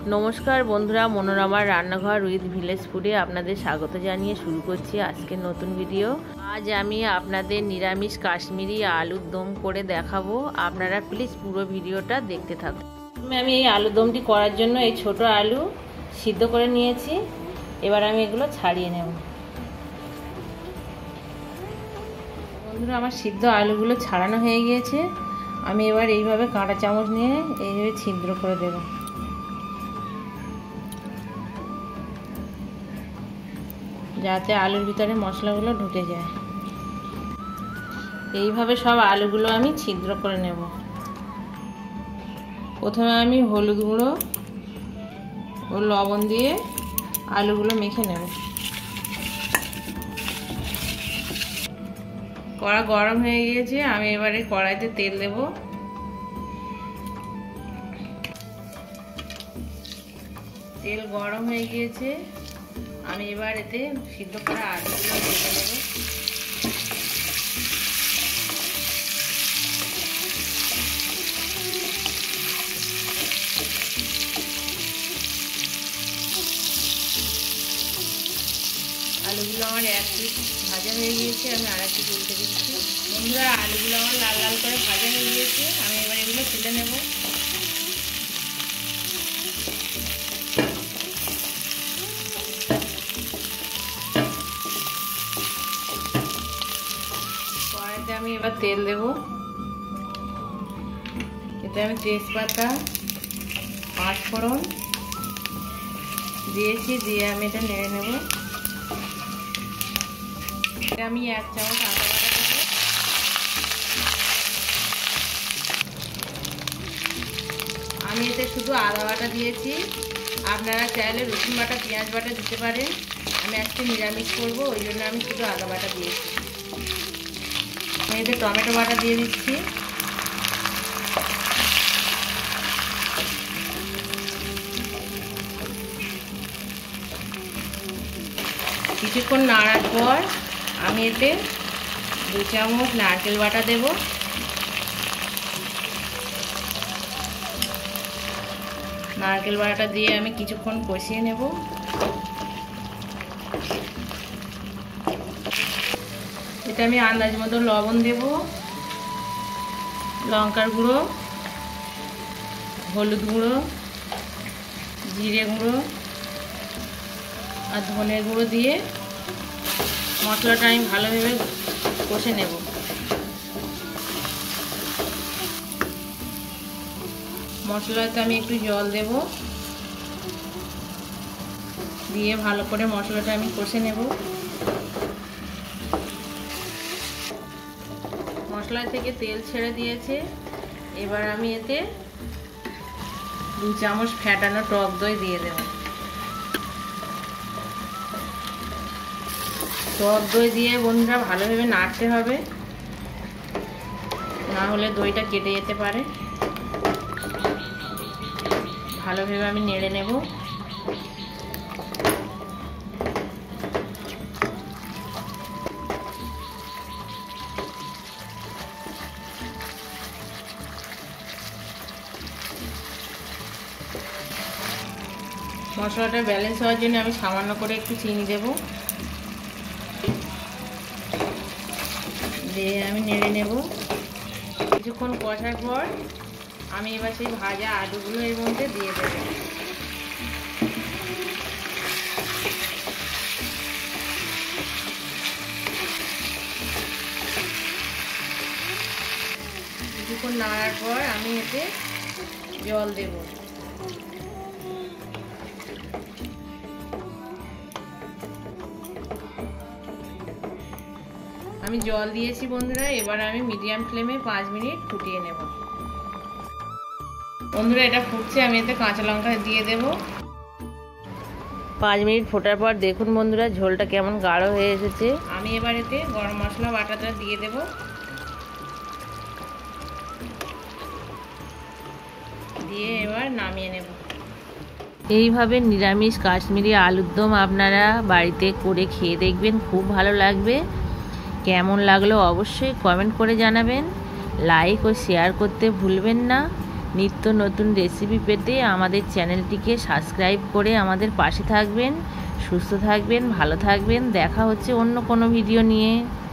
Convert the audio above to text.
নমস্কার বন্ধুরা, মনোরমার রান্নাঘর উইথ ভিলেজ ফুডে আপনাদের স্বাগত জানিয়ে শুরু করছি আজকের নতুন ভিডিও। আজ আমি আপনাদের নিরামিষ কাশ্মীরি আলুর দম করে দেখাবো। আপনারা প্লিজ পুরো ভিডিওটা দেখতে থাকুন। আমি এই আলুর দমটি করার জন্য এই ছোট আলু সিদ্ধ করে নিয়েছি। এবার আমি এগুলো ছাড়িয়ে নেব। বন্ধুরা, আমার সিদ্ধ আলুগুলো ছাড়ানো হয়ে গিয়েছে। আমি এবার এইভাবে কাঁটা চামচ নিয়ে এইভাবে ছিদ্র করে দেব, যাতে আলুর ভিতরে মশলাগুলো ঢুকে যায়। এইভাবে সব আলুগুলো আমি ছিদ্র করে নেব। প্রথমে আমি হলুদ গুঁড়ো ও লবণ দিয়ে আলুগুলো মেখে নেব। কড়া গরম হয়ে গিয়েছে, আমি এবারে কড়াইতে তেল দেব। তেল গরম হয়ে গিয়েছে, আমি এবার এতে সিদ্ধ করা আলুগুলো ভেজে নেব। আলুগুলো আমার এক পিঠ ভাজা হয়ে গিয়েছে, আমি আর একটু উল্টে দিচ্ছি। বন্ধুরা, আলুগুলো আমার লাল লাল করে ভাজা হয়ে গিয়েছে, আমি এবার এগুলো তুলে নেব। কড়াইতে আমি এবার তেল দেব। এতে আমি তেজপাতা, পাঁচফোড়ন দিয়েছি, দিয়ে আমি এটা নেড়ে নেব। আমি 1 চামচ আদা বাটা দেব। আমি এতে শুধু আদা বাটা দিয়েছি, আপনারা চাইলে রসুন বাটা, পেঁয়াজ বাটা দিতে পারেন। আমি আজকে নিরামিষ করবো, ওই জন্য আমি শুধু আদা বাটা দিয়েছি। আমি এতে টমেটো বাটা দিয়ে দিচ্ছি। কিছুক্ষণ নাড়ার পর আমি এতে 2 চামচ নারকেল বাটা দেব। নারকেল বাটাটা দিয়ে আমি কিছুক্ষণ কষিয়ে নেব। এটা আমি আন্দাজ মতো লবণ দেব, লঙ্কার গুঁড়ো, হলুদ গুঁড়ো, জিরে গুঁড়ো আর ধনে গুঁড়ো দিয়ে মশলাটা আমি ভালোভাবে কষে নেব। মশলাতে আমি একটু জল দেব, দিয়ে ভালো করে মশলাটা আমি কষে নেব। মশলা থেকে তেল ছেড়ে দিয়েছে, এবার আমি এতে 2 চামচ ফ্যাটানো টক দই দিয়ে দেব। টক দই দিয়ে বন্ধুরা ভালোভাবে নাড়তে হবে, না হলে দইটা কেটে যেতে পারে। ভালোভাবে আমি নেড়ে নেব। মশলাটা ব্যালেন্স হওয়ার জন্য আমি সামান্য করে একটু চিনি দেব, দিয়ে আমি নেড়ে নেব। কিছুক্ষণ কষার পর আমি এবার সেই ভাজা আলুগুলো এর মধ্যে দিয়ে দেব। কিছুক্ষণ নাড়ার পর আমি এতে জল দেব। আমি জল দিয়েছি বন্ধুরা, এবার আমি মিডিয়াম ফ্লেমে 5 মিনিট ফুটিয়ে নেব। বন্ধুরা, এটা ফুটছে, আমি এতে কাঁচা লঙ্কা দিয়ে দেব। 5 মিনিট ফোটার পর দেখুন বন্ধুরা, ঝোলটা কেমন গাঢ় হয়ে এসেছে। আমি এবার এতে গরম মশলা বাটাটা দিয়ে দেব। দিয়ে এবার নামিয়ে নেব। এইভাবে নিরামিষ কাশ্মীরি আলুর দম আপনারা বাড়িতে করে খেয়ে দেখবেন, খুব ভালো লাগবে। কেমন লাগলো অবশ্যই কমেন্ট করে জানাবেন। লাইক ও শেয়ার করতে ভুলবেন না। নিত্য নতুন রেসিপি পেতে আমাদের চ্যানেলটিকে সাবস্ক্রাইব করে আমাদের পাশে থাকবেন। সুস্থ থাকবেন, ভালো থাকবেন। দেখা হচ্ছে অন্য কোনো ভিডিও নিয়ে।